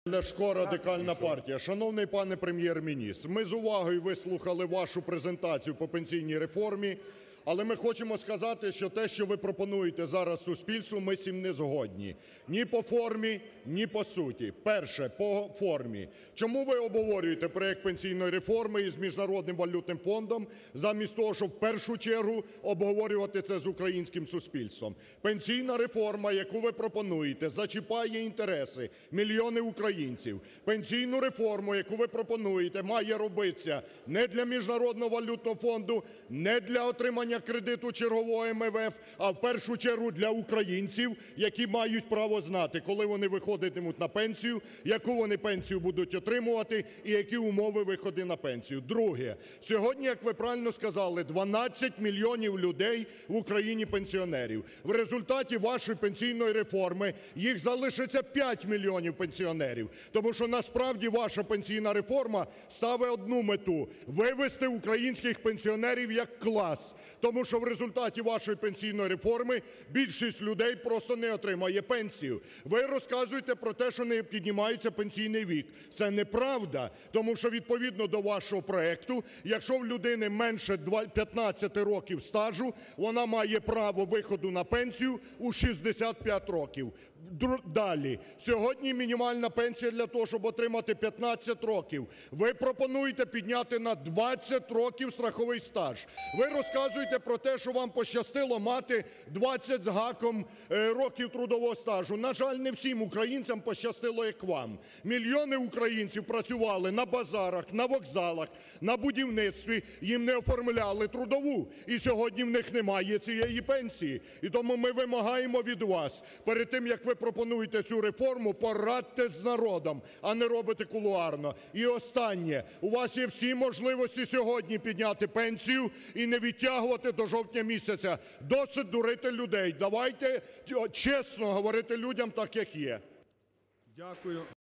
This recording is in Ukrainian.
Ляшко, Радикальна партія. Шановний пане Прем'єр-міністр, ми з увагою вислухали вашу презентацію по пенсійній реформі, але ми хочемо сказати, що те, що ви пропонуєте зараз суспільству, ми з цим не згодні. Ні по формі, ні по суті. Перше, по формі. Чому ви обговорюєте проект пенсійної реформи із Міжнародним валютним фондом, замість того, щоб в першу чергу обговорювати це з українським суспільством? Пенсійна реформа, яку ви пропонуєте, зачіпає інтереси мільйонів українців. Пенсійну реформу, яку ви пропонуєте, має робитися не для Міжнародного валютного фонду, не для отримання кредиту чергового МВФ, а в першу чергу для українців, які мають право знати, коли вони виходитимуть на пенсію, яку вони пенсію будуть отримувати і які умови виходу на пенсію. Друге. Сьогодні, як ви правильно сказали, 12 мільйонів людей в Україні пенсіонерів. В результаті вашої пенсійної реформи їх залишиться 5 мільйонів пенсіонерів. Тому що насправді ваша пенсійна реформа ставить одну мету – вивести українських пенсіонерів як клас. Тому що в результаті вашої пенсійної реформи більшість людей просто не отримає пенсію. Ви розказуєте про те, що не піднімається пенсійний вік. Це неправда, тому що відповідно до вашого проекту, якщо в людини менше 15 років стажу, вона має право виходу на пенсію у 65 років. Далі. Сьогодні мінімальна пенсія для того, щоб отримати 15 років. Ви пропонуєте підняти на 20 років страховий стаж. Ви розказуєте про те, що вам пощастило мати 20 з гаком років трудового стажу. На жаль, не всім українцям пощастило, як вам. Мільйони українців працювали на базарах, на вокзалах, на будівництві, їм не оформляли трудову. І сьогодні в них немає цієї пенсії. І тому ми вимагаємо від вас, перед тим, як ви пропонуєте цю реформу, порадьтесь з народом, а не робите кулуарно. І останнє. У вас є всі можливості сьогодні підняти пенсію і не відтягувати до жовтня місяця. Досить дурити людей. Давайте чесно говорити людям так, як є. Дякую.